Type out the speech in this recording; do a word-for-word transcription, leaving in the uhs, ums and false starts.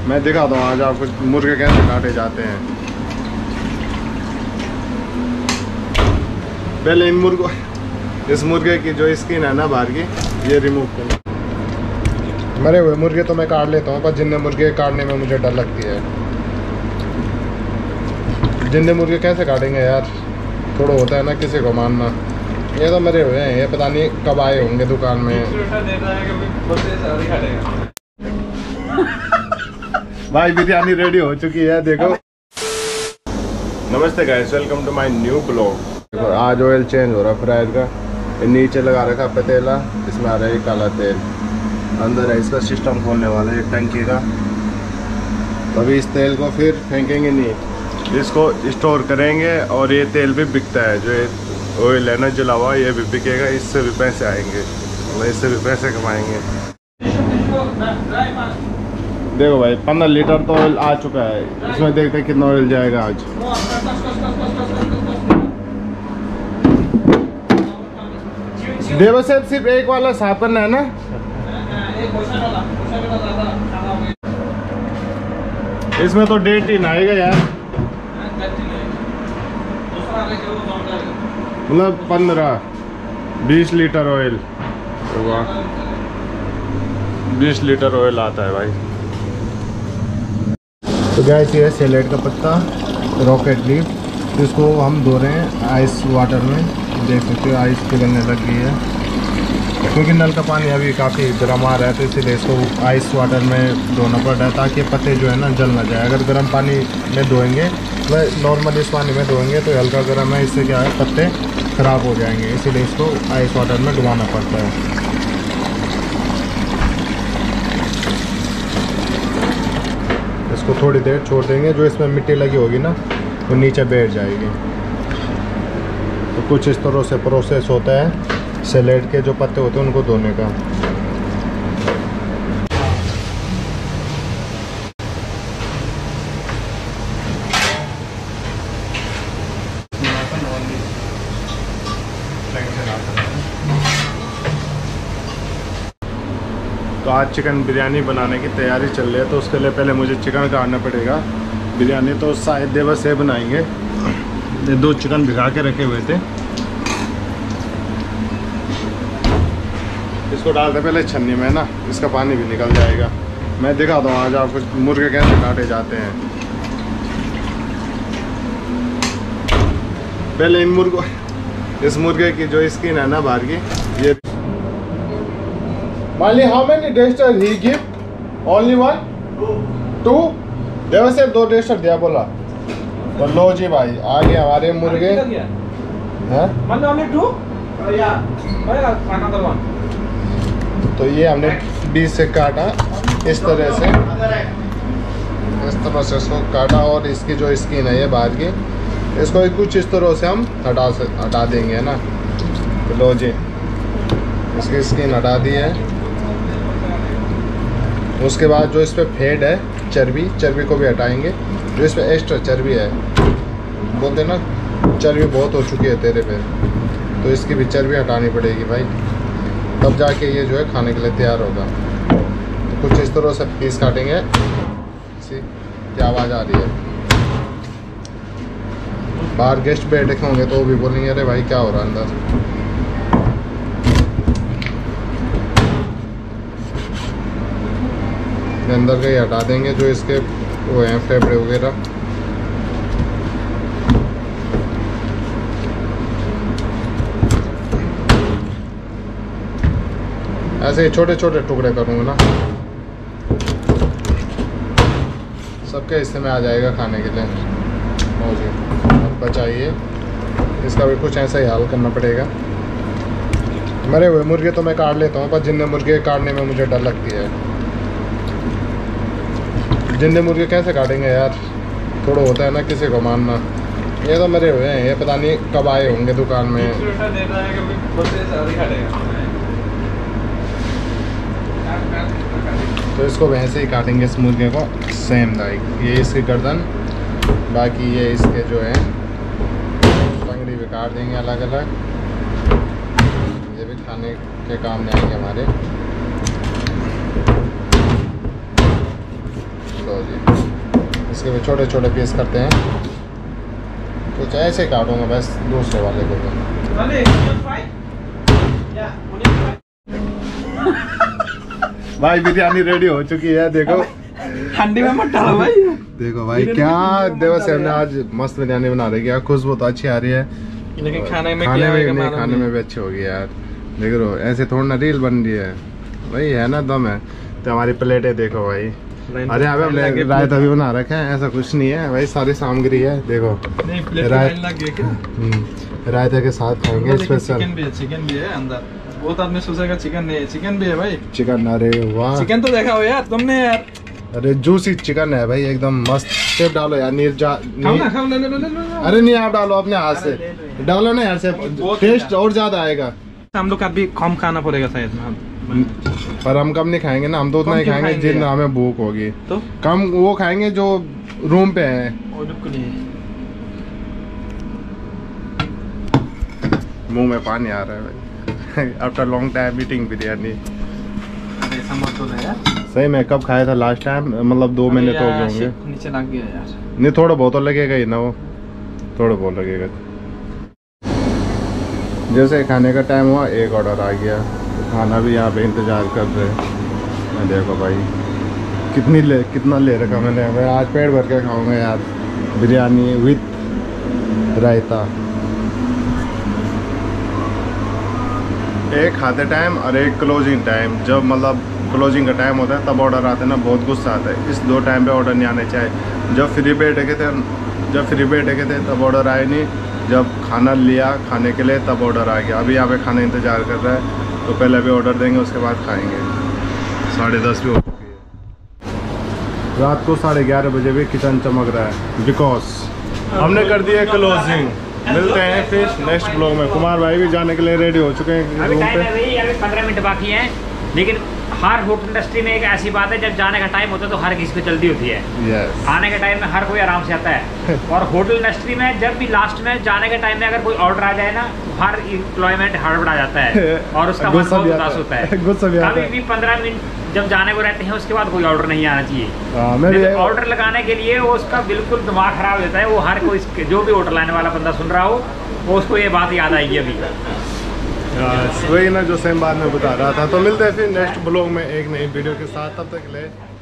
मैं दिखाता हूँ आज आपको मुर्गे कैसे काटे जाते हैं। पहले इन मुर्गों इस मुर्गे की जो स्किन है ना बाहर की, ये रिमूव करना। मरे हुए मुर्गे तो मैं काट लेता हूँ, पर जिंदे मुर्गे काटने में मुझे डर लगती है। जिंदे मुर्गे कैसे काटेंगे यार, थोड़ा होता है ना किसी को मानना। ये तो मरे हुए हैं, ये पता नहीं कब आए होंगे दुकान में। भाई बिरयानी रेडी हो चुकी है, देखो। नमस्ते guys, welcome to my new blog. आज ऑयल चेंज हो रहा है फ्रायर का। नीचे लगा रखा पतीला, इसमें आ रहा है काला तेल। अंदर है इसका सिस्टम खोलने वाला है टंकी का। अभी इस तेल को फिर फेंकेंगे नहीं, इसको स्टोर करेंगे। और ये तेल भी बिकता है, जो ये ऑयल है ना जला हुआ, ये भी बिकेगा। इससे भी पैसे आएंगे, इससे भी पैसे कमाएंगे। देखो भाई, पंद्रह लीटर तो ऑयल आ चुका है। इसमें देखते हैं कितना ऑयल जाएगा आज। देखो सर, सिर्फ एक वाला साफ करना है ना। इसमें तो डेट ही ना आएगा यार, मतलब पंद्रह बीस लीटर ऑयल। बीस लीटर ऑयल आता है भाई। तो गैस ये है सैलेड का पत्ता, रॉकेट लीफ। इसको हम धो रहे हैं आइस वाटर में। देख सकते हो आइस पिघलने लग गई है, क्योंकि नल का पानी अभी काफ़ी गर्म आ रहा है, तो इसीलिए इसको आइस वाटर में धोना पड़ रहा है, ताकि पत्ते जो है ना जल ना जाए। अगर गर्म पानी में धोएंगे, वह नॉर्मल इस पानी में धोएंगे तो हल्का गर्म है, इससे क्या है पत्ते ख़राब हो जाएंगे। इसीलिए इसको आइस वाटर में डुबाना पड़ता है। इसको थोड़ी देर छोड़ देंगे, जो इसमें मिट्टी लगी होगी ना वो नीचे बैठ जाएगी। तो कुछ इस तरह से प्रोसेस होता है सैलेड के जो पत्ते होते हैं उनको धोने का। तो आज चिकन बिरयानी बनाने की तैयारी चल रही है, तो उसके लिए पहले मुझे चिकन काटना पड़ेगा। बिरयानी तो शायद देवर से बनाएंगे। दो चिकन भिगा के रखे हुए थे, इसको डालते पहले छन्नी में ना, इसका पानी भी निकल जाएगा। मैं दिखाता हूँ आज आपको मुर्गे कैसे काटे जाते हैं। पहले इन मुर्गों इस मुर्गे की जो स्किन है ना बाहर की, ये माली how many tester he give? Only one two. देखो सिर्फ दो टेस्टर दिया बोला। तो लो जी भाई, आ गए हमारे मुर्गे। तो ये हमने बीस से काटा, इस तरह से इस तरह से इसको काटा। और इसकी जो स्किन है ये बाहर की, इसको कुछ इस तरह से हम हटा से हटा देंगे ना। तो लो जी, इसकी स्किन हटा दी है। उसके बाद जो इस पर फेड है चर्बी, चर्बी को भी हटाएंगे। जो इस पर एक्स्ट्रा चर्बी है, बोलते ना चर्बी बहुत हो चुकी है तेरे पे, तो इसकी भी चर्बी हटानी पड़ेगी भाई, तब जाके ये जो है खाने के लिए तैयार होगा। तो कुछ इस तरह से पीस काटेंगे। इसी क्या आवाज़ आ रही है, बाहर गेस्ट बैठे होंगे तो वो भी बोलेंगे अरे भाई क्या हो रहा है अंदर। अंदर का ही हटा देंगे, जो इसके वो हैं फेफड़े वगैरह। ऐसे ही छोटे छोटे टुकड़े करूँगा ना, सबके हिस्से में आ जाएगा खाने के लिए। हो जी, अब बचाइए, इसका भी कुछ ऐसा ही हाल करना पड़ेगा। मरे हुए मुर्गे तो मैं काट लेता हूँ, पर जिंदे मुर्गे काटने में मुझे डर लगती है। जिंदे मुर्गे कैसे काटेंगे यार, थोड़ा होता है ना किसी को मानना। ये तो मरे हुए हैं, ये पता नहीं कब आए होंगे दुकान में। तो इसको वैसे ही काटेंगे इस मुर्गे को, सेम लाइक। ये इसकी गर्दन, बाकी ये इसके जो है टंगड़ी भी काट देंगे अलग अलग। ये भी खाने के काम में आएंगे हमारे। लो जी, इसके भी छोटे छोटे पीस करते हैं। कुछ ऐसे काटूंगा बस दूसरे वाले को भी। भाई बिरयानी रेडी हो चुकी है, देखो ठंडी में मत डालो भाई। देखो भाई क्या देवा से हमने आज मस्त बिरयानी बना रही है, खुशबू तो अच्छी आ रही है, लेकिन खाने में खाने क्या में होगा, नहीं, खाने में भी अच्छी होगी यार। देख लो ऐसे थोड़ा ना रील बन रही है भाई, है ना दम है। तो हमारी प्लेटें देखो भाई, अरे यहाँ पे रायता भी बना रखा है, ऐसा कुछ नहीं है भाई, सारी सामग्री है देखो। रायता के साथ खाएंगे स्पेशल। चिकन भी है, चिकन भी है अंदर। बहुत आदमी सोचेगा चिकन नहीं है, चिकन भी है भाई। चिकन, अरे वाह, चिकन तो देखा हो यार तुमने यार। अरे जूसी चिकन है भाई एकदम मस्त। शेफ डालो यार, निर्जा खाओ ना, खाओ, ले ले ले ले। अरे नहीं आप डालो अपने हाथ से, डालो ना यार, से टेस्ट और ज्यादा आएगा। हम लोग का भी कम खाना पड़ेगा शायद ना, पर हम कम नहीं खाएंगे ना, हम तो उतना ही खाएंगे जितना हमें भूख होगी। तो कम वो खाएंगे जो रूम पे है। मुंह में पानी आ रहा है भाई after long time eating biryani. ऐसा मत बोलो यार। सही में कब खाया था लास्ट टाइम, मतलब दो महीने तो हो गए होंगे। नीचे लग गया यार। नहीं थोड़ा बहुत तो लगेगा ही ना, वो थोड़ा बहुत लगेगा। जैसे खाने का टाइम हुआ, एक ऑर्डर आ गया, खाना भी यहाँ पे इंतजार कर रहे। देखो भाई कितनी ले कितना ले रखा मैंने, मैं आज पेट भर के खाऊंगा यार बिरयानी विथ रायता। एक खाते टाइम और एक क्लोजिंग टाइम, जब मतलब क्लोजिंग का टाइम होता है तब ऑर्डर आते हैं ना, बहुत गुस्सा आता है। इस दो टाइम पे ऑर्डर नहीं आने चाहिए। जब फ्री बैठे के थे जब फ्री बैठे के थे तब ऑर्डर आए नहीं, जब खाना लिया खाने के लिए तब ऑर्डर आ गया। अभी यहाँ पे खाना इंतज़ार कर रहा है, तो पहले अभी ऑर्डर देंगे उसके बाद खाएंगे। साढ़े दस भी हो चुकी है, रात को साढ़े ग्यारह बजे भी किचन चमक रहा है, बिकॉज हमने कर दिया क्लोजिंग। मिलते हैं फिर नेक्स्ट ब्लॉग में। कुमार भाई भी जाने के लिए रेडी हो चुके हैं अभी रूम टाइम पे। है भाई, अभी पंद्रह मिनट बाकी हैं। लेकिन हर होटल इंडस्ट्री में एक ऐसी बात है, जब जाने का टाइम होता है तो हर किसी को जल्दी होती है। yes. आने के टाइम में हर कोई आराम से आता है। और होटल इंडस्ट्री में जब भी लास्ट में जाने के टाइम में अगर कोई ऑर्डर आ जाए ना, हर एम्प्लॉयमेंट हड़बड़ा जाता है और उसका मन बहुत उदास होता है। कभी भी पंद्रह मिनट जब जाने को रहते हैं उसके बाद कोई ऑर्डर नहीं आना चाहिए। ऑर्डर लगाने के लिए वो उसका बिल्कुल दिमाग खराब होता है। वो हर कोई जो भी ऑर्डर लाने वाला बंदा सुन रहा हो, वो उसको ये बात याद आएगी अभी। वही ना जो सेम बात मैं बता रहा था। तो मिलते हैं फिर नेक्स्ट ब्लॉग में एक नई वीडियो के साथ, तब तक के लिए